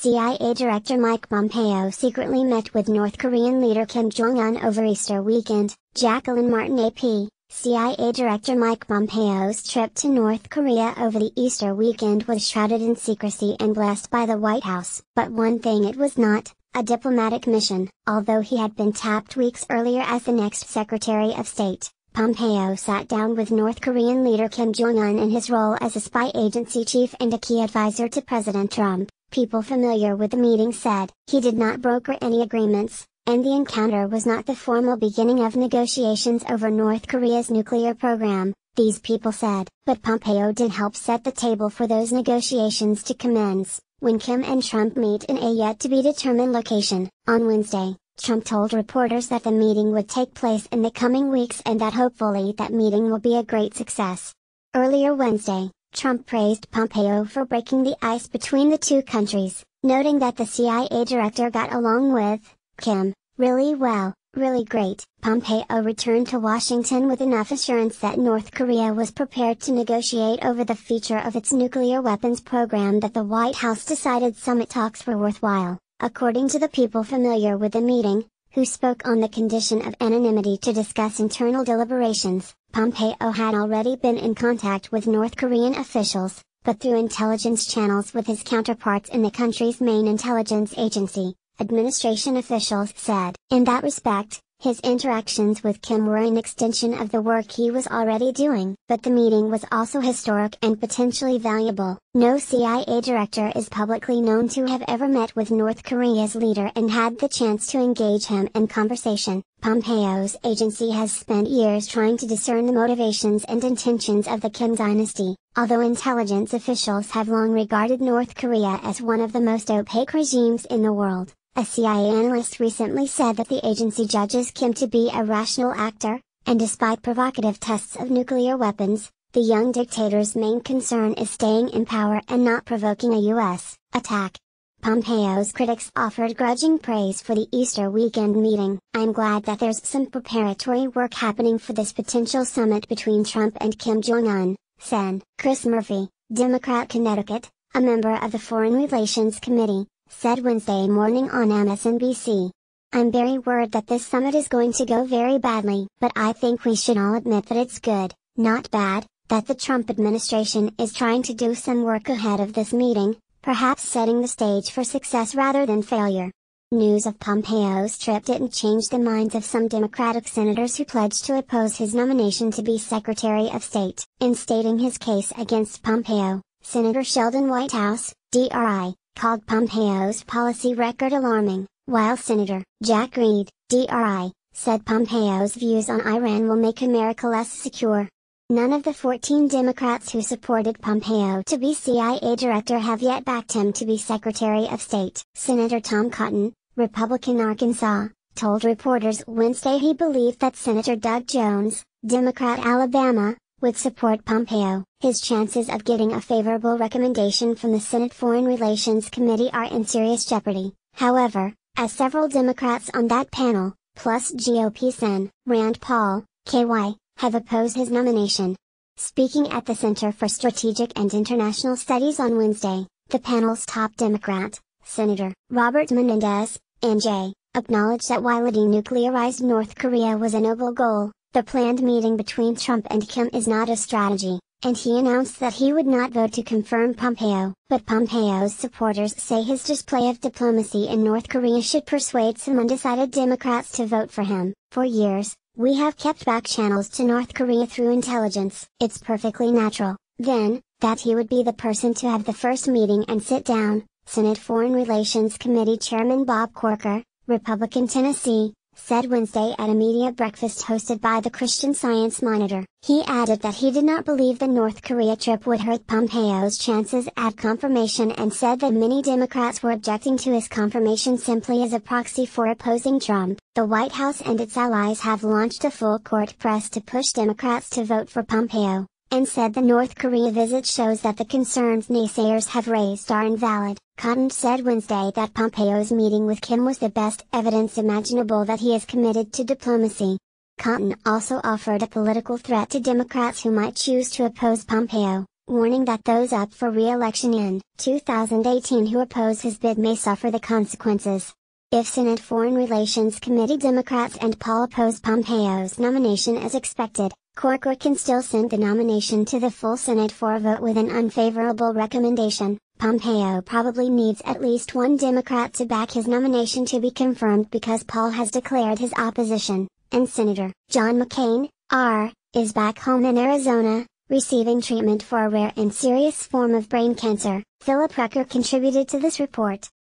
CIA Director Mike Pompeo secretly met with North Korean leader Kim Jong Un over Easter weekend. Jacqueline Martin AP, CIA Director Mike Pompeo's trip to North Korea over the Easter weekend was shrouded in secrecy and blessed by the White House. But one thing it was not: a diplomatic mission. Although he had been tapped weeks earlier as the next Secretary of State, Pompeo sat down with North Korean leader Kim Jong Un in his role as a spy agency chief and a key advisor to President Trump. People familiar with the meeting said he did not broker any agreements, and the encounter was not the formal beginning of negotiations over North Korea's nuclear program, these people said. But Pompeo did help set the table for those negotiations to commence, when Kim and Trump meet in a yet-to-be-determined location. On Wednesday, Trump told reporters that the meeting would take place in the coming weeks and that hopefully that meeting will be a great success. Earlier Wednesday, Trump praised Pompeo for breaking the ice between the two countries, noting that the CIA director got along with Kim really well, really great. Pompeo returned to Washington with enough assurance that North Korea was prepared to negotiate over the future of its nuclear weapons program that the White House decided summit talks were worthwhile, according to the people familiar with the meeting, who spoke on the condition of anonymity to discuss internal deliberations. Pompeo had already been in contact with North Korean officials, but through intelligence channels with his counterparts in the country's main intelligence agency, administration officials said. In that respect, his interactions with Kim were an extension of the work he was already doing. But the meeting was also historic and potentially valuable. No CIA director is publicly known to have ever met with North Korea's leader and had the chance to engage him in conversation. Pompeo's agency has spent years trying to discern the motivations and intentions of the Kim dynasty. Although intelligence officials have long regarded North Korea as one of the most opaque regimes in the world, a CIA analyst recently said that the agency judges Kim to be a rational actor, and despite provocative tests of nuclear weapons, the young dictator's main concern is staying in power and not provoking a U.S. attack. Pompeo's critics offered grudging praise for the Easter weekend meeting. "I'm glad that there's some preparatory work happening for this potential summit between Trump and Kim Jong Un," said Chris Murphy, Democrat Connecticut, a member of the Foreign Relations Committee, said Wednesday morning on MSNBC. "I'm very worried that this summit is going to go very badly, but I think we should all admit that it's good, not bad, that the Trump administration is trying to do some work ahead of this meeting, perhaps setting the stage for success rather than failure." News of Pompeo's trip didn't change the minds of some Democratic senators who pledged to oppose his nomination to be Secretary of State. In stating his case against Pompeo, Senator Sheldon Whitehouse, DRI, called Pompeo's policy record alarming, while Senator Jack Reed, DRI, said Pompeo's views on Iran will make America less secure. None of the 14 Democrats who supported Pompeo to be CIA director have yet backed him to be Secretary of State. Senator Tom Cotton, Republican Arkansas, told reporters Wednesday he believed that Senator Doug Jones, Democrat Alabama, would support Pompeo. His chances of getting a favorable recommendation from the Senate Foreign Relations Committee are in serious jeopardy, however, as several Democrats on that panel, plus GOP Sen. Rand Paul, KY, have opposed his nomination. Speaking at the Center for Strategic and International Studies on Wednesday, the panel's top Democrat, Senator Robert Menendez, NJ, acknowledged that while a denuclearized North Korea was a noble goal, the planned meeting between Trump and Kim is not a strategy, and he announced that he would not vote to confirm Pompeo. But Pompeo's supporters say his display of diplomacy in North Korea should persuade some undecided Democrats to vote for him. "For years, we have kept back channels to North Korea through intelligence. It's perfectly natural, then, that he would be the person to have the first meeting and sit down," Senate Foreign Relations Committee Chairman Bob Corker, Republican Tennessee, said Wednesday at a media breakfast hosted by the Christian Science Monitor. He added that he did not believe the North Korea trip would hurt Pompeo's chances at confirmation and said that many Democrats were objecting to his confirmation simply as a proxy for opposing Trump. The White House and its allies have launched a full-court press to push Democrats to vote for Pompeo, and said the North Korea visit shows that the concerns naysayers have raised are invalid. Cotton said Wednesday that Pompeo's meeting with Kim was the best evidence imaginable that he is committed to diplomacy. Cotton also offered a political threat to Democrats who might choose to oppose Pompeo, warning that those up for re-election in 2018 who oppose his bid may suffer the consequences. If Senate Foreign Relations Committee Democrats and Paul oppose Pompeo's nomination as expected, Corker can still send the nomination to the full Senate for a vote with an unfavorable recommendation. Pompeo probably needs at least one Democrat to back his nomination to be confirmed because Paul has declared his opposition, and Senator John McCain, R., is back home in Arizona, receiving treatment for a rare and serious form of brain cancer. Philip Rucker contributed to this report.